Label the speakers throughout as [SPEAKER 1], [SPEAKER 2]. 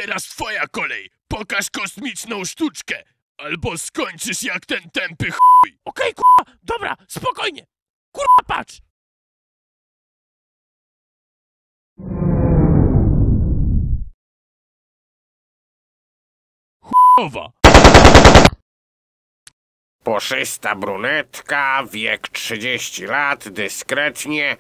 [SPEAKER 1] teraz twoja kolej. Pokaż kosmiczną sztuczkę. Albo skończysz jak ten tępy chuj.
[SPEAKER 2] Okej, kurwa, dobra, spokojnie. Kurwa, patrz.
[SPEAKER 1] Chowa.
[SPEAKER 3] Puszysta brunetka, wiek 30 lat, dyskretnie,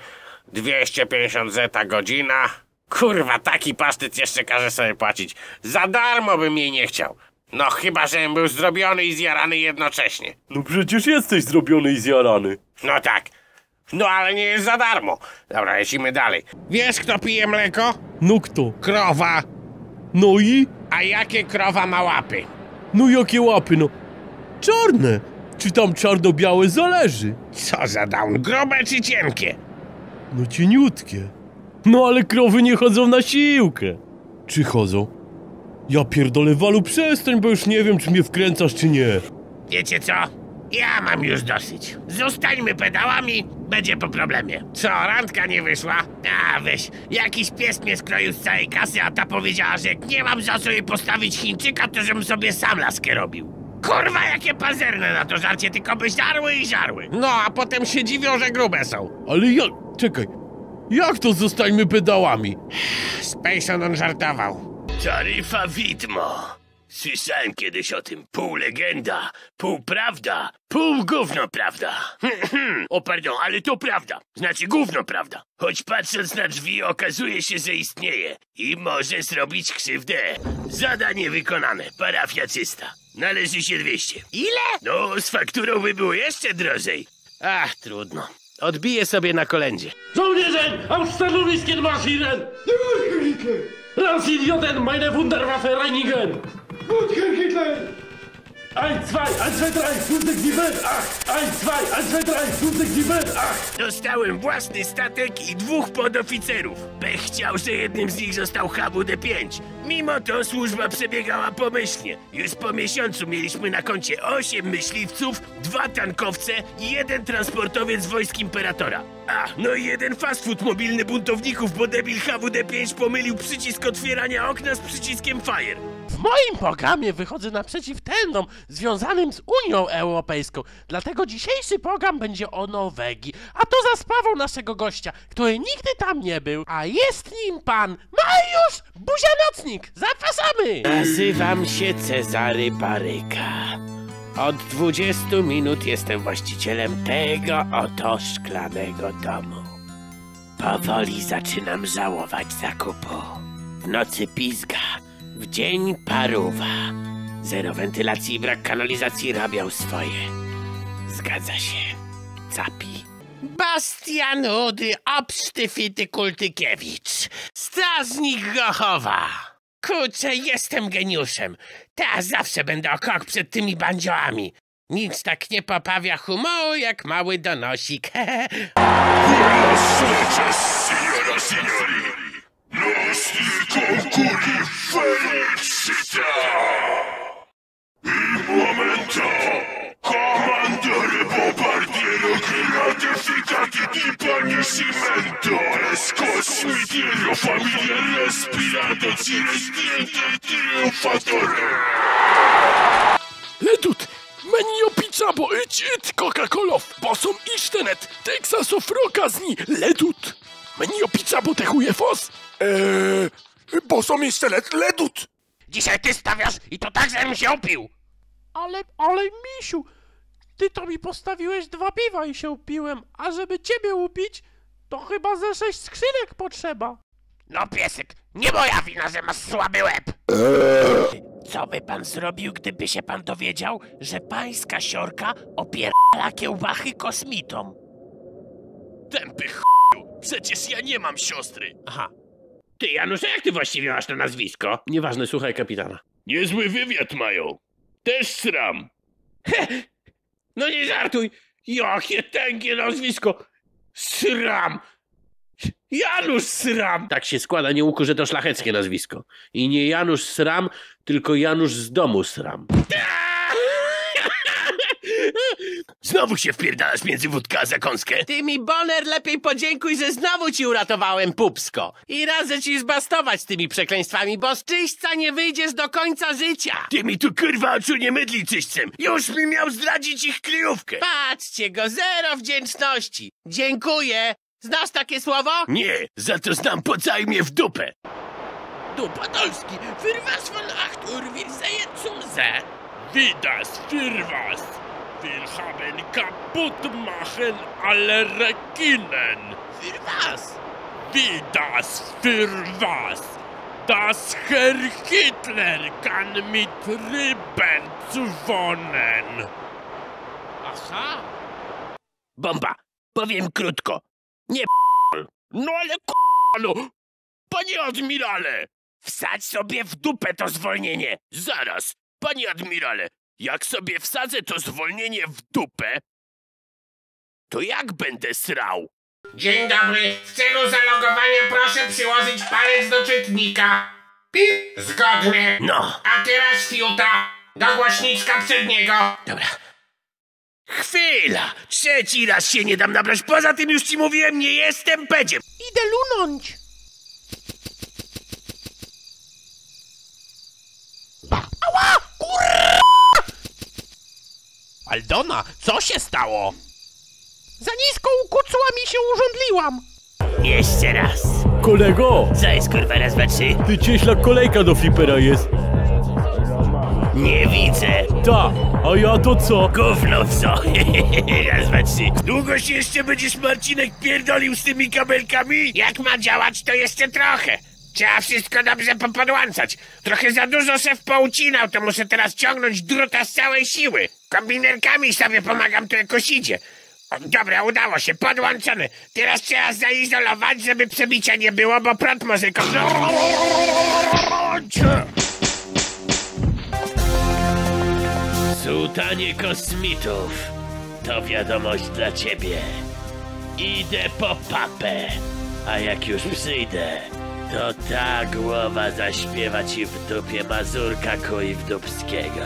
[SPEAKER 3] 250 zeta godzina. Kurwa, taki pasztet jeszcze każe sobie płacić. Za darmo bym jej nie chciał. No chyba, żebym był zrobiony i zjarany jednocześnie.
[SPEAKER 4] No przecież jesteś zrobiony i zjarany.
[SPEAKER 3] No tak. No ale nie jest za darmo. Dobra, lecimy dalej. Wiesz, kto pije mleko?
[SPEAKER 4] No kto?
[SPEAKER 3] Krowa.
[SPEAKER 4] No i?
[SPEAKER 3] A jakie krowa ma łapy?
[SPEAKER 4] No jakie łapy, no? Czarne. Czy tam czarno-białe zależy.
[SPEAKER 3] Co za down, grube czy cienkie?
[SPEAKER 4] No cieniutkie. No ale krowy nie chodzą na siłkę. Czy chodzą? Ja pierdolę, Walu, przestań, bo już nie wiem, czy mnie wkręcasz, czy nie.
[SPEAKER 3] Wiecie co? Ja mam już dosyć. Zostańmy pedałami, będzie po problemie. Co, randka nie wyszła? A weź, jakiś pies mnie skroił z całej kasy, a ta powiedziała, że jak nie mam za co jej postawić Chińczyka, to żebym sobie sam laskę robił. Kurwa, jakie pazerne na to żarcie, tylko by żarły i żarły. No, a potem się dziwią, że grube są.
[SPEAKER 4] Ale ja... Czekaj. Jak to zostańmy pedałami?
[SPEAKER 3] Spacon on żartował.
[SPEAKER 1] Taryfa widmo. Słyszałem kiedyś o tym. Pół legenda, pół prawda, pół gówno prawda. O pardon, ale to prawda. Znaczy gówno prawda. Choć patrząc na drzwi okazuje się, że istnieje. I może zrobić krzywdę. Zadanie wykonane. Parafia czysta. Należy się 200.
[SPEAKER 3] Ile?
[SPEAKER 1] No, z fakturą by było jeszcze drożej. Ach, trudno. Odbiję sobie na kolędzie.
[SPEAKER 2] Żołnierze, ausstellungsken marschieren! Raus Idioten, meine Wunderwaffe reinigen! Gut, Hitler! 1, 2, 1, 2, 3, 5, 6, 7, 8! 1, 2, 1, 2, 3, 5, 6, 7, 8!
[SPEAKER 1] Dostałem własny statek i 2 podoficerów. Pech chciał, że jednym z nich został HWD-5. Mimo to służba przebiegała pomyślnie. Już po miesiącu mieliśmy na koncie 8 myśliwców, 2 tankowce i 1 transportowiec wojsk Imperatora. A, no i 1 fast food mobilny buntowników, bo debil HWD-5 pomylił przycisk otwierania okna z przyciskiem Fire.
[SPEAKER 2] W moim programie wychodzę naprzeciw trendom związanym z Unią Europejską. Dlatego dzisiejszy program będzie o Norwegii. A to za sprawą naszego gościa, który nigdy tam nie był. A jest nim pan Mariusz Buzianocnik. Zapraszamy!
[SPEAKER 3] Nazywam się Cezary Baryka. Od 20 minut jestem właścicielem tego oto szklanego domu. Powoli zaczynam żałować zakupu. W nocy pizga, w dzień paruwa. Zero wentylacji i brak kanalizacji robią swoje. Zgadza się. Capi. Bastian Rudy Obsztyfity Kultykiewicz. Strażnik Gochowa. Kurczę, jestem geniuszem. Teraz zawsze będę o krok przed tymi bandziołami. Nic tak nie poprawia humoru jak mały donosik.
[SPEAKER 1] Buenas noches, signora signori. Nostri concuri felicita. Il momento, comandare bombardiero gratificati di paniscimento. Es cosmitiero familia respirado ci restiente triunfatore. Ledut, menio pizzabo it Coca-Colow, bosom isztenet, Texasow rokazni, ledut. Menio pizzabo te chujefos? Bosom isztenet, ledut.
[SPEAKER 3] Dzisiaj ty stawiasz i to tak, żebym się upił.
[SPEAKER 2] Ale misiu, ty to mi postawiłeś 2 piwa i się upiłem, a żeby ciebie upić, to chyba ze 6 skrzynek potrzeba.
[SPEAKER 3] No piesek, nie moja wina, że masz słaby łeb. Co by pan zrobił, gdyby się pan dowiedział, że pańska siorka opierdala kiełbachy kosmitom?
[SPEAKER 1] Tępy chuju, przecież ja nie mam siostry.
[SPEAKER 3] Aha. Ty, Janusz, a jak ty właściwie masz to nazwisko?
[SPEAKER 2] Nieważne, słuchaj kapitana.
[SPEAKER 1] Niezły wywiad mają. Też sram.
[SPEAKER 3] No nie żartuj! Jakie tęgie nazwisko! Sram! Janusz Sram!
[SPEAKER 2] Tak się składa, nie uku, że to szlacheckie nazwisko. I nie Janusz Sram, tylko Janusz z domu Sram.
[SPEAKER 1] Znowu się wpierdalasz między wódkę a zakąskę?
[SPEAKER 3] Ty mi, Boner, lepiej podziękuj, że znowu ci uratowałem, pupsko. I radzę ci zbastować z tymi przekleństwami, bo z czyśćca nie wyjdziesz do końca życia.
[SPEAKER 1] Ty mi tu kurwa oczu nie mydli czyśćcem. Już mi miał zdradzić ich kryjówkę.
[SPEAKER 3] Patrzcie go, zero wdzięczności. Dziękuję. Znasz takie słowo?
[SPEAKER 1] Nie, za to znam pocaj mnie w dupę.
[SPEAKER 2] Du Podolski, für was von 8 Uhr wir sehen zum See?
[SPEAKER 4] Wie das für was? Wir haben kaputt machen alle Rekinen.
[SPEAKER 2] Für was?
[SPEAKER 4] Wie das für was? Das Herr Hitler kann mit Rippen wohnen.
[SPEAKER 2] Aha.
[SPEAKER 1] Bomba, powiem krótko. Nie
[SPEAKER 4] No ale no! Panie admirale!
[SPEAKER 1] wsadź sobie w dupę to zwolnienie.
[SPEAKER 4] Zaraz, panie admirale, jak sobie wsadzę to zwolnienie w dupę, to jak będę srał?
[SPEAKER 5] Dzień dobry. W celu zalogowania proszę przyłożyć palec do czytnika. Pip. Zgodnie.
[SPEAKER 1] No.
[SPEAKER 5] A teraz fiuta. Do głośniczka przedniego.
[SPEAKER 1] Dobra. Chwila! Trzeci raz się nie dam nabrać. Poza tym już ci mówiłem, nie jestem pedziem.
[SPEAKER 2] Idę lunąć. Ała! Kurwa! Aldona, co się stało? Za nisko ukucła mi się urządliłam.
[SPEAKER 1] Jeszcze raz.
[SPEAKER 4] Kolego,
[SPEAKER 1] Co jest kurwa raz, dwa, trzy?
[SPEAKER 4] ty cieśla kolejka do flipera jest.
[SPEAKER 1] Nie widzę.
[SPEAKER 4] Ta, a ja to co?
[SPEAKER 1] Gówno w co? Raz, dwa, trzy. Długo się jeszcze będziesz, Marcinek, pierdolił z tymi kabelkami?
[SPEAKER 5] Jak ma działać, to jeszcze trochę. Trzeba wszystko dobrze popodłącać. Trochę za dużo szef poucinał, to muszę teraz ciągnąć druta z całej siły. Kombinerkami sobie pomagam, to jakoś idzie. O, dobra, udało się, podłączone. Teraz trzeba zaizolować, żeby przebicia nie było, bo prąd może
[SPEAKER 1] Sułtanie kosmitów, to wiadomość dla ciebie. Idę po papę, a jak już przyjdę, to ta głowa zaśpiewa ci w dupie mazurka Kujdubskiego.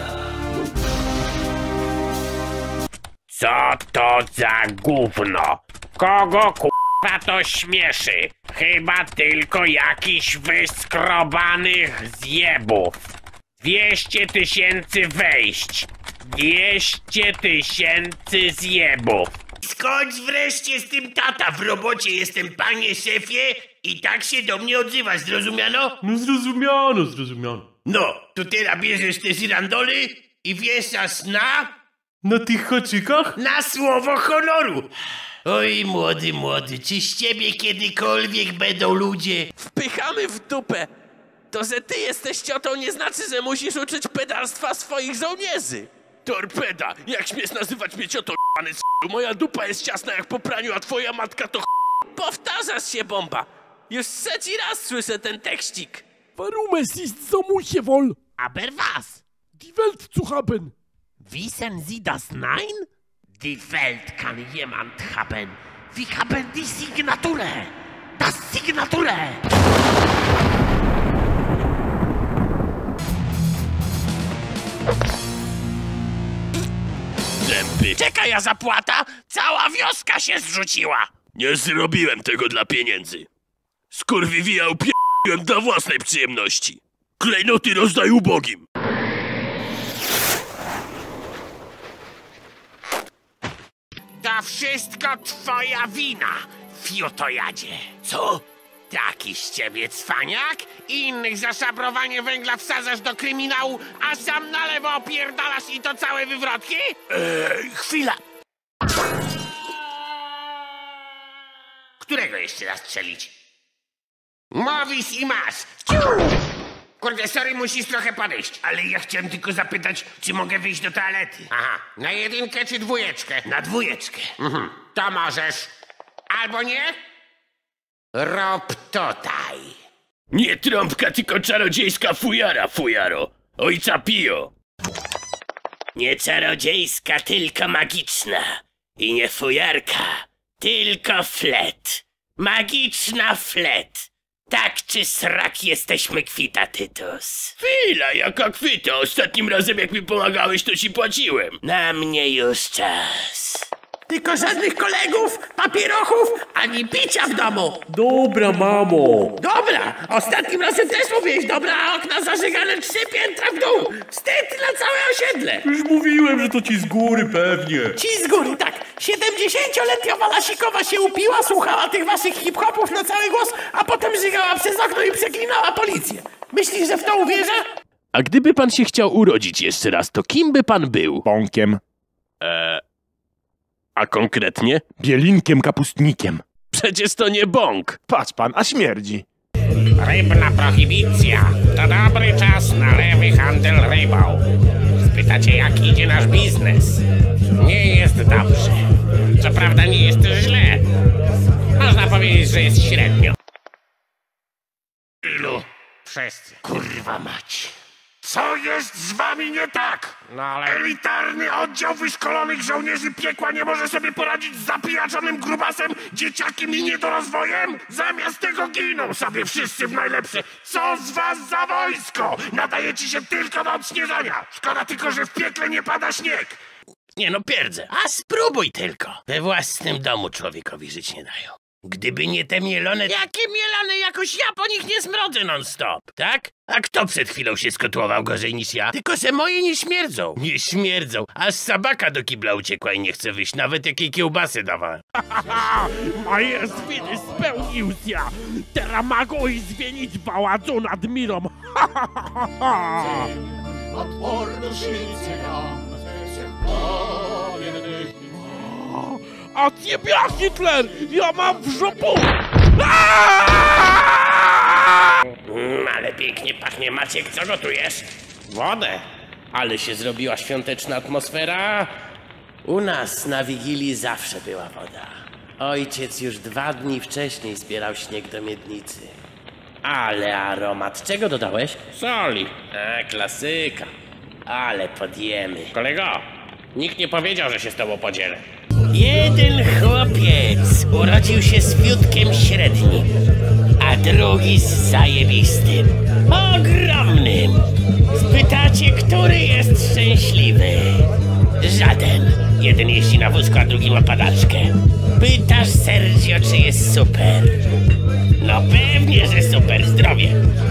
[SPEAKER 5] Co to za gówno? Kogo k***a to śmieszy? Chyba tylko jakichś wyskrobanych zjebów. 200 000 wejść. 200 000 zjebów.
[SPEAKER 1] Skończ wreszcie z tym, tata. W robocie jestem, panie szefie, i tak się do mnie odzywasz, zrozumiano?
[SPEAKER 4] No zrozumiano.
[SPEAKER 1] No, to teraz bierzesz te żyrandole i wieszasz
[SPEAKER 4] Na tych haczykach?
[SPEAKER 1] na słowo honoru. Oj, młody, czy z ciebie kiedykolwiek będą ludzie?
[SPEAKER 2] Wpychamy w dupę. To, że ty jesteś ciotą, nie znaczy, że musisz uczyć pedalstwa swoich żołnierzy.
[SPEAKER 4] Torpeda! Jak śmiesz nazywać mnie ciotą, p***ny s***? Moja dupa jest ciasna jak po praniu, a twoja matka to
[SPEAKER 2] Powtarzasz się, Bomba. Już trzeci raz słyszę ten tekstik.
[SPEAKER 6] Warum es ist so muchewohl?
[SPEAKER 2] Aber was?
[SPEAKER 6] Die Welt zu haben.
[SPEAKER 2] Wissen Sie das Nein? Die Welt kann jemand haben. Wir haben die Signaturę. Das Signaturę.
[SPEAKER 1] Zęby.
[SPEAKER 2] Czekaj, a zapłata? Cała wioska się zrzuciła.
[SPEAKER 1] Nie zrobiłem tego dla pieniędzy. Skurwiwijał p***łem dla własnej przyjemności. Klejnoty rozdaj ubogim.
[SPEAKER 5] To wszystko twoja wina, fiutojadzie.
[SPEAKER 1] Co?
[SPEAKER 5] Taki z ciebie cwaniak? Innych za szabrowanie węgla wsadzasz do kryminału, a sam na lewo opierdalasz i to całe wywrotki?
[SPEAKER 1] Chwila.
[SPEAKER 5] Którego jeszcze raz strzelić? Mówisz i masz. Kurde, sorry, musisz trochę podejść.
[SPEAKER 1] Ale ja chciałem tylko zapytać, czy mogę wyjść do toalety.
[SPEAKER 5] Aha, na 1 czy 2?
[SPEAKER 1] Na 2.
[SPEAKER 5] To możesz. Albo nie? Rob tutaj.
[SPEAKER 1] Nie trąbka, tylko czarodziejska fujara, fujaro. Ojca Pio. Nie czarodziejska, tylko magiczna. I nie fujarka, tylko flet. Magiczna flet.
[SPEAKER 3] Tak czy srak jesteśmy kwita, Tytus?
[SPEAKER 1] Chwila, jaka kwita? Ostatnim razem jak mi pomagałeś, to ci płaciłem.
[SPEAKER 3] Na mnie już czas.
[SPEAKER 5] Tylko żadnych kolegów, papierochów, ani picia w domu.
[SPEAKER 4] Dobra, mamo.
[SPEAKER 5] Dobra, ostatnim razem też mówiłeś dobra, a okna zażegane 3 piętra w dół. Wstyd na całe osiedle.
[SPEAKER 4] Już mówiłem, że to ci z góry pewnie.
[SPEAKER 5] Ci z góry, tak. 70-letnia Walasikowa się upiła, słuchała tych waszych hip-hopów na cały głos, a potem żygała przez okno i przeklinała policję. Myślisz, że w to uwierzę?
[SPEAKER 1] A gdyby pan się chciał urodzić jeszcze raz, to kim by pan był?
[SPEAKER 7] Bąkiem,
[SPEAKER 1] A konkretnie?
[SPEAKER 7] bielinkiem, kapustnikiem.
[SPEAKER 1] Przecież to nie bąk.
[SPEAKER 7] Patrz pan, a śmierdzi.
[SPEAKER 5] Rybna prohibicja. To dobry czas na lewy handel rybą. Spytacie, jak idzie nasz biznes? Nie jest dobrze. Co prawda nie jest źle. Można powiedzieć, że jest średnio.
[SPEAKER 1] Ilu?
[SPEAKER 5] Wszyscy.
[SPEAKER 1] Kurwa mać. Co jest z wami nie tak?
[SPEAKER 5] No ale...
[SPEAKER 1] Elitarny oddział wyszkolonych żołnierzy piekła nie może sobie poradzić z zapijaczonym grubasem, dzieciakiem i niedorozwojem? Zamiast tego giną sobie wszyscy w najlepsze. Co z was za wojsko? Nadajecie się tylko do odśnieżania. Szkoda tylko, że w piekle nie pada śnieg.
[SPEAKER 3] Nie no, pierdzę. A spróbuj tylko. We własnym domu człowiekowi żyć nie dają. Gdyby nie te mielone... Jakie mielone? Jakoś ja po nich nie smrodzę non-stop, tak? A kto przed chwilą się skotłował gorzej niż ja? Tylko że moje nie śmierdzą. Nie śmierdzą. Aż sabaka do kibla uciekła i nie chce wyjść. Nawet jakiej kiełbasy dawałem.
[SPEAKER 6] Moje zwiny spełnił się. Teraz mogą i zmienić pałacu nad Mirą. A ciebie, Hitler, ja mam w żopu.
[SPEAKER 3] Ale pięknie pachnie. Maciek, co gotujesz? Wodę. Ale się zrobiła świąteczna atmosfera. U nas na Wigilii zawsze była woda. Ojciec już 2 dni wcześniej zbierał śnieg do miednicy. Ale aromat. Czego dodałeś? Soli. A, klasyka. Ale podjemy. Kolego, nikt nie powiedział, że się z tobą podzielę. Jeden chłopiec urodził się z fiutkiem średnim, a drugi z zajebistym, ogromnym. Spytacie, który jest szczęśliwy? Żaden. Jeden jeździ na wózku, a drugi ma padaczkę. Pytasz, Sergio, czy jest super? No pewnie, że super. Zdrowie.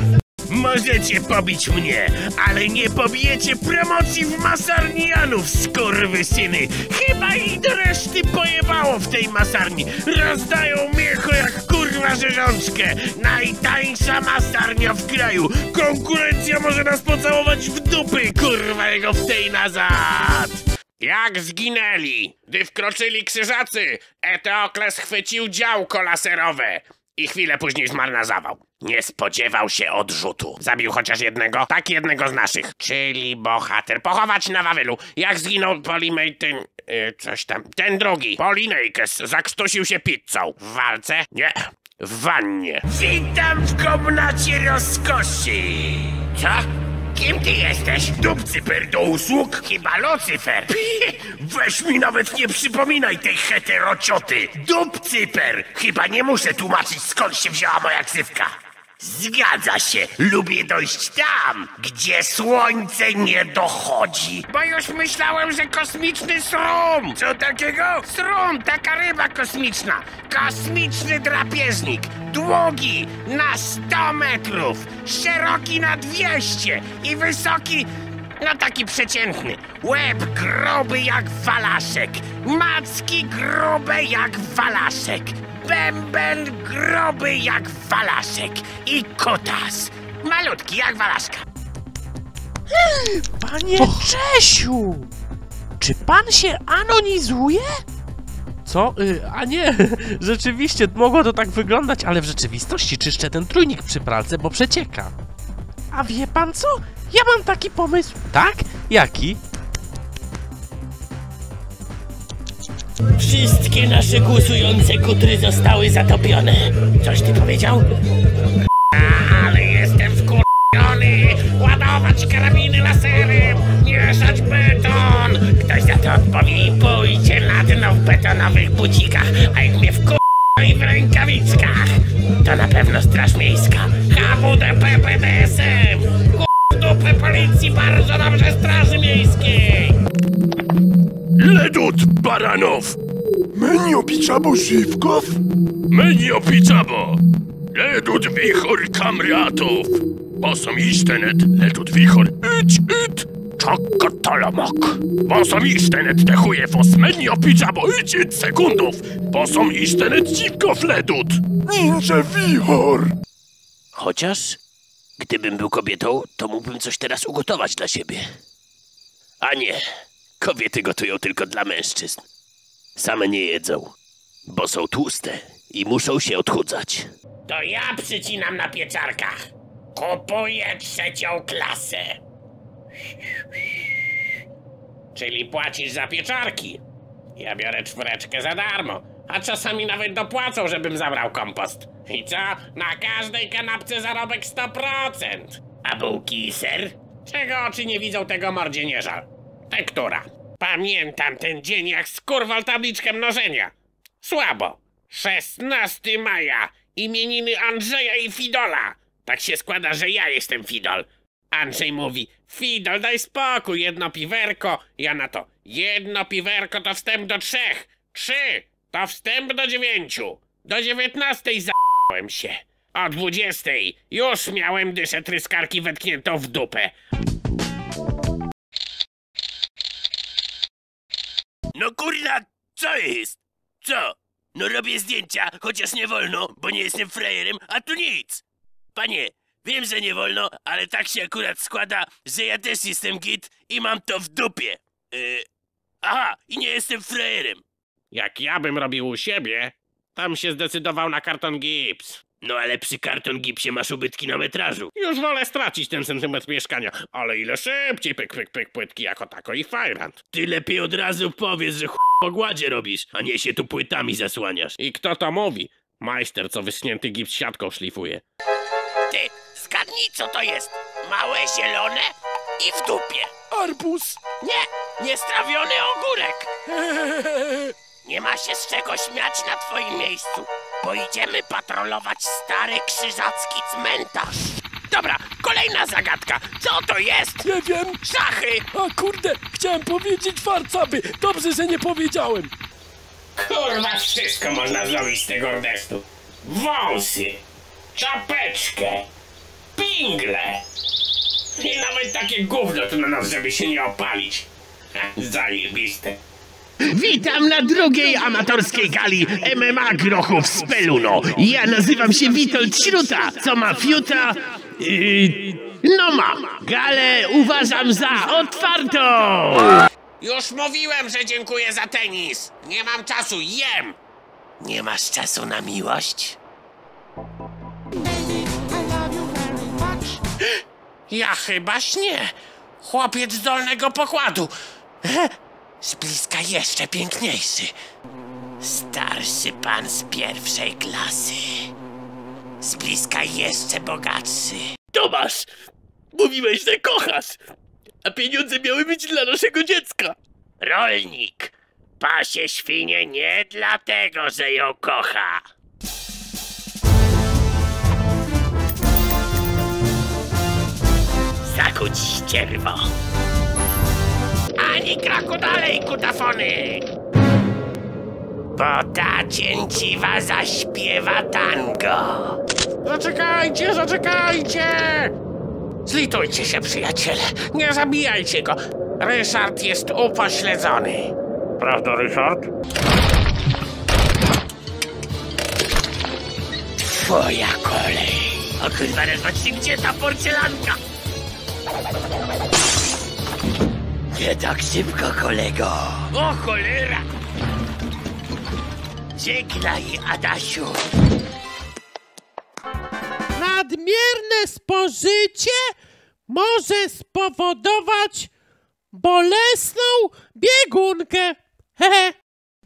[SPEAKER 1] Możecie pobić mnie, ale nie pobijecie promocji w masarnianów, skurwysyny. Chyba i do reszty pojebało w tej masarni. Rozdają mięcho jak kurwa rzeżączkę. Najtańsza masarnia w kraju. Konkurencja może nas pocałować w dupy, kurwa jego w tej nazad.
[SPEAKER 5] Jak zginęli, gdy wkroczyli krzyżacy, Eteokles chwycił działko laserowe i chwilę później zmarł na zawał. Nie spodziewał się odrzutu. Zabił chociaż jednego, tak jednego z naszych, czyli bohater. Pochować na Wawylu. Jak zginął Polimejtyn... coś tam... Ten drugi, Polinejkes, zakrztusił się pizzą. W walce? Nie, w wannie.
[SPEAKER 1] Witam w komnacie rozkoszy.
[SPEAKER 5] Co? Kim ty jesteś?
[SPEAKER 1] Dupcyper do usług?
[SPEAKER 5] Chyba Lucyfer.
[SPEAKER 1] Weź mi nawet nie przypominaj tej heterocioty. Dupcyper. Chyba nie muszę tłumaczyć, skąd się wzięła moja ksywka. Zgadza się, lubię dojść tam, gdzie słońce nie dochodzi.
[SPEAKER 5] Bo już myślałem, że kosmiczny srum.
[SPEAKER 1] Co takiego?
[SPEAKER 5] Srum, taka ryba kosmiczna. Kosmiczny drapieżnik. Długi na 100 metrów. Szeroki na 200. I wysoki... No taki przeciętny. Łeb gruby jak walaszek. Macki grube jak walaszek. Bęben gruby jak walaszek. I kutas malutki jak walaszka.
[SPEAKER 2] Panie Czesiu! Czy pan się anonizuje? Co? A nie, rzeczywiście mogło to tak wyglądać, ale w rzeczywistości czyszczę ten trójnik przy pralce, bo przecieka. A wie pan co? Ja mam taki pomysł. Tak? Jaki?
[SPEAKER 3] Wszystkie nasze głosujące kutry zostały zatopione. Coś ty powiedział?
[SPEAKER 5] Ale jestem wkurwiony! Ładować karabiny laserem! Mieszać beton!
[SPEAKER 3] Ktoś za to odpowie i pójdzie na dno w betonowych bucikach, a jak mnie wkurwi w rękawiczkach, to
[SPEAKER 5] To na pewno Straż Miejska. HWDP PDSM! Dupy policji, bardzo dobrze Straży Miejskiej!
[SPEAKER 1] Ledut Baranów!
[SPEAKER 7] Menio Piczabo Żywkow?
[SPEAKER 1] Menio Piczabo! Ledut Wichor Kamratów! Bosom isztenet, ledut Wichor, idź! Czokotolomok! Bosom isztenet te chuje fos Menio Piczabo, idź sekundów! Bosom isztenet dziwkow ledut!
[SPEAKER 7] Ninja Wichor!
[SPEAKER 3] Chociaż, gdybym był kobietą, to mógłbym coś teraz ugotować dla siebie. A nie, kobiety gotują tylko dla mężczyzn. Same nie jedzą, bo są tłuste i muszą się odchudzać.
[SPEAKER 5] To ja przycinam na pieczarkach. Kupuję 3. klasę. Czyli płacisz za pieczarki. Ja biorę 4 za darmo, a czasami nawet dopłacą, żebym zabrał kompost. I co? Na każdej kanapce zarobek 100%. A bułki i ser? Czego oczy nie widzą, tego mordzienierza. Tektura. Pamiętam ten dzień jak skurwal tabliczkę mnożenia. Słabo. 16 maja. Imieniny Andrzeja i Fidola. Tak się składa, że ja jestem Fidol. Andrzej mówi: Fidol, daj spokój, 1 piwerko. Ja na to: 1 piwerko to wstęp do 3. 3 to wstęp do 9. Do 19 za***łem się. O 20 już miałem dyszę tryskarki wetkniętą w dupę.
[SPEAKER 3] No kurna, co jest? Co? No robię zdjęcia, chociaż nie wolno, bo nie jestem frajerem, a tu nic. Panie, wiem, że nie wolno, ale tak się akurat składa, że ja też jestem git i mam to w dupie. Aha, i nie jestem frajerem.
[SPEAKER 5] Jak ja bym robił u siebie, tam się zdecydował na karton gips.
[SPEAKER 3] No ale przy karton gipsie masz ubytki na metrażu.
[SPEAKER 5] Już wolę stracić ten centymetr mieszkania, ale ile szybciej, pyk, płytki jako tako i fajrant.
[SPEAKER 3] Ty lepiej od razu powiedz, że po gładzie robisz, a nie się tu płytami zasłaniasz.
[SPEAKER 5] I kto to mówi? Majster, co wyschnięty gips siatką szlifuje.
[SPEAKER 3] Ty, zgadnij co to jest. Małe, zielone i w dupie.
[SPEAKER 2] Arbuz!
[SPEAKER 3] Nie, niestrawiony ogórek. Nie ma się z czego śmiać na twoim miejscu, bo idziemy patrolować stary krzyżacki cmentarz. Dobra, kolejna zagadka. Co to jest?
[SPEAKER 2] Nie wiem!
[SPEAKER 3] Szachy!
[SPEAKER 2] A kurde, chciałem powiedzieć warcaby. Dobrze, że nie powiedziałem.
[SPEAKER 5] Kurwa, wszystko można zrobić z tego ordestu. Wąsy, czapeczkę, pingle i nawet takie gówno tu na nas, żeby się nie opalić. Zajebiste.
[SPEAKER 1] Witam na drugiej amatorskiej gali MMA Grochów z Peluno. Ja nazywam się Witold Śruta, co ma fiuta... no mam. Galę uważam za otwartą.
[SPEAKER 5] Już mówiłem, że dziękuję za tenis. Nie mam czasu, jem.
[SPEAKER 3] Nie masz czasu na miłość?
[SPEAKER 5] Ja chyba śnię. Chłopiec z dolnego pokładu. Z bliska jeszcze piękniejszy.
[SPEAKER 3] Starszy pan z 1. klasy. Z bliska jeszcze bogatszy.
[SPEAKER 1] Tomasz, mówiłeś, że kochasz, a pieniądze miały być dla naszego dziecka.
[SPEAKER 3] Rolnik. Pasie świnie nie dlatego, że ją kocha. Zakuć ścierwo.
[SPEAKER 5] Ani kraku dalej, kutafony!
[SPEAKER 3] Bo ta cięciwa zaśpiewa tango.
[SPEAKER 5] Zaczekajcie, zaczekajcie! Zlitujcie się, przyjaciele. Nie zabijajcie go. Ryszard jest upośledzony. Prawda, Ryszard?
[SPEAKER 3] Twoja kolej. O kurwa, patrzcie, gdzie ta porcelanka? Nie tak szybko, kolego. O cholera! Żegnaj, Adasiu.
[SPEAKER 2] Nadmierne spożycie może spowodować bolesną biegunkę. Hehe.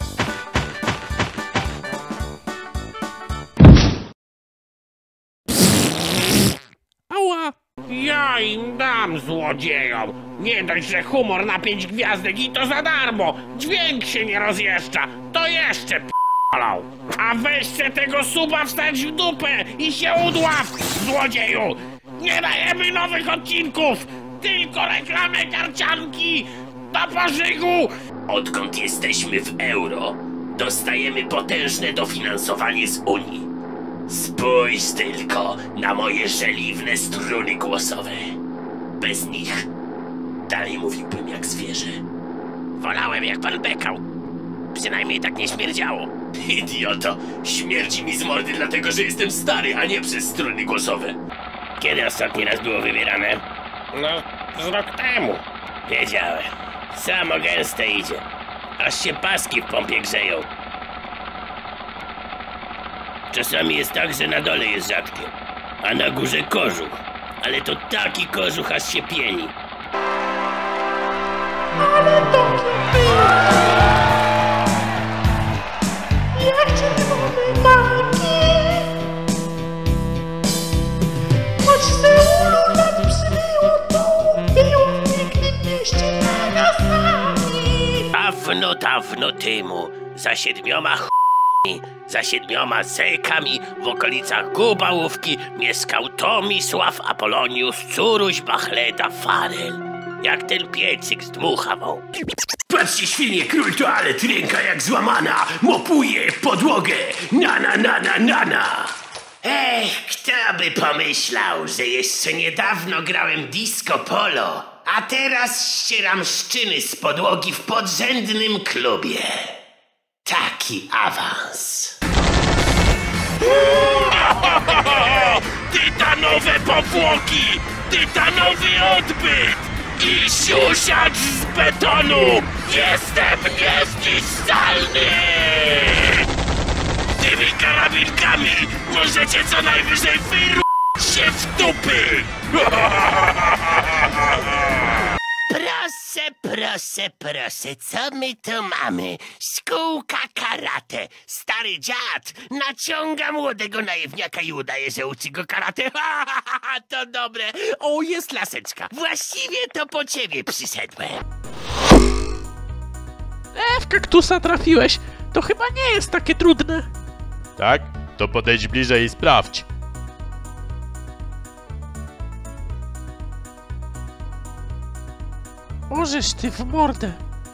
[SPEAKER 2] Ała.
[SPEAKER 5] Ja im dam, złodziejom. Nie dość, że humor na 5 gwiazdek i to za darmo. Dźwięk się nie rozjeżdża. To jeszcze p***alał. A weź se tego suba wstać w dupę i się udław, złodzieju! Nie dajemy nowych odcinków, tylko reklamę karcianki do pożygu!
[SPEAKER 1] Odkąd jesteśmy w euro, dostajemy potężne dofinansowanie z Unii. Spójrz tylko na moje żeliwne struny głosowe. Bez nich dalej mówiłbym jak zwierzę.
[SPEAKER 5] Wolałem jak pan bekał. Przynajmniej tak nie śmierdziało.
[SPEAKER 1] Idioto, śmierdzi mi z mordy dlatego, że jestem stary, a nie przez struny głosowe.
[SPEAKER 5] Kiedy ostatni raz było wybierane? No, z rok temu. Wiedziałem. Samo gęste idzie. Aż się paski w pompie grzeją. Czasami jest tak, że na dole jest rzadkie, a na górze kożuch. Ale to taki kożuch, aż się pieni.
[SPEAKER 8] Ale to jak czerwone maki. Choć Seulu lat przybyło, to było w pięknym mieście Nagasaki.
[SPEAKER 5] Dawno temu, za 7 za 7 zekami w okolicach Gubałówki mieszkał Tomisław Apolonius Curuś Bachleda Farel. Jak ten piecyk zdmuchawał.
[SPEAKER 1] Patrzcie, świnie, król toalet, ręka jak złamana, mopuje podłogę, na. Ech, kto by pomyślał, że jeszcze niedawno grałem disco polo, a teraz ścieram szczyny z podłogi w podrzędnym klubie. Taki awans.
[SPEAKER 5] Tytanowe powłoki! Tytanowy odbyt! I siusiacz z betonu! Jestem niezniszczalny! Tymi karabinkami możecie co najwyżej wyrwać się w dupy! Proszę, co my tu mamy? Szkółka karate. Stary dziad naciąga młodego naiwniaka i udaje, że uczy go karate. To dobre. O, jest laseczka. Właściwie to po ciebie przyszedłem.
[SPEAKER 2] W kaktusa trafiłeś. To chyba nie jest takie trudne.
[SPEAKER 4] Tak? To podejdź bliżej i sprawdź.
[SPEAKER 2] Możesz ty w mordę.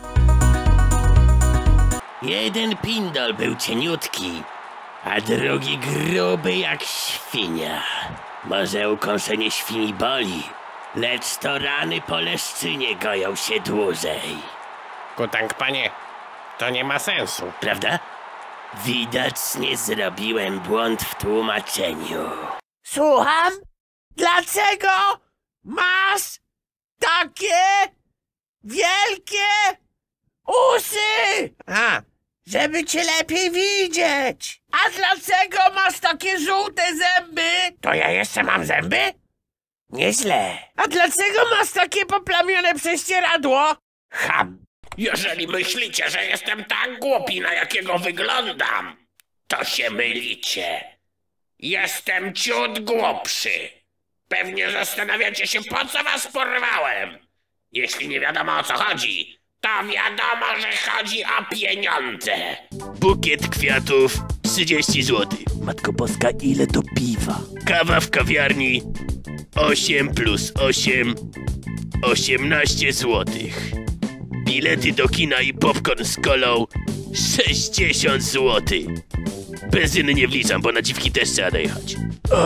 [SPEAKER 5] Jeden pindol był cieniutki, a drugi gruby jak świnia. Może ukąszenie świni boli, lecz to rany po leszczynie goją się dłużej. Kutank, panie, to nie ma sensu, prawda? Widocznie zrobiłem błąd w tłumaczeniu. Słucham? Dlaczego masz takie wielkie uszy? Żeby cię lepiej widzieć. A dlaczego masz takie żółte zęby? To ja jeszcze mam zęby? Nieźle. A dlaczego masz takie poplamione prześcieradło? Ham. Jeżeli myślicie, że jestem tak głupi, na jakiego wyglądam, to się mylicie. Jestem ciut głupszy. Pewnie zastanawiacie się, po co was porwałem. Jeśli nie wiadomo, o co chodzi, to wiadomo, że chodzi o pieniądze.
[SPEAKER 1] Bukiet kwiatów 30 zł.
[SPEAKER 5] Matko Boska, ile to piwa?
[SPEAKER 1] Kawa w kawiarni 8 plus 8 18 zł. Bilety do kina i popcorn z kolą 60 zł. Benzyny nie wliczam, bo na dziwki też trzeba dojechać.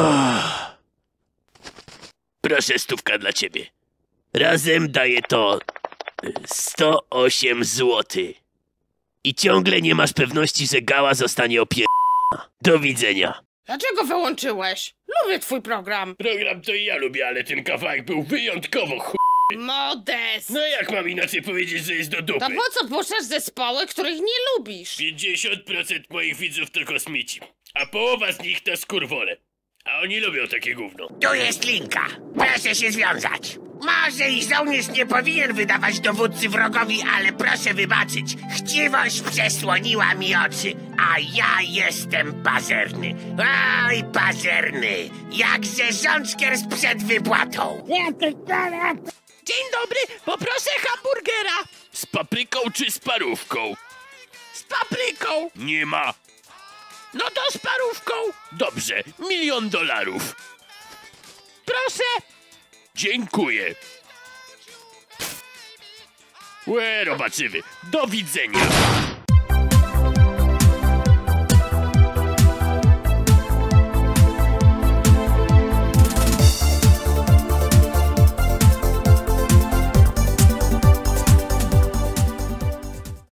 [SPEAKER 1] Proszę, 100 dla ciebie. Razem daje to 108 zł. I ciągle nie masz pewności, że gała zostanie opierdolona. Do widzenia.
[SPEAKER 9] Dlaczego wyłączyłeś? Lubię twój program.
[SPEAKER 1] Program to i ja lubię, ale ten kawałek był wyjątkowo
[SPEAKER 9] Modest.
[SPEAKER 1] No jak mam inaczej powiedzieć, że jest do dupy?
[SPEAKER 9] To po co puszczasz zespoły, których nie lubisz?
[SPEAKER 1] 50% moich widzów to kosmici, a połowa z nich to skurwole. A oni lubią takie gówno.
[SPEAKER 5] Tu jest linka. Proszę się związać. Może i żołnierz nie powinien wydawać dowódcy wrogowi, ale proszę wybaczyć. Chciwość przesłoniła mi oczy, a ja jestem pazerny. Oj, pazerny. Jak rzeżączkier przed wypłatą.
[SPEAKER 2] Dzień dobry, poproszę hamburgera.
[SPEAKER 1] Z papryką czy z parówką?
[SPEAKER 2] Z papryką.
[SPEAKER 1] Nie ma. No to z parówką. Dobrze, $1 000 000.
[SPEAKER 6] Proszę!
[SPEAKER 1] Dziękuję. Zobaczymy. Do widzenia.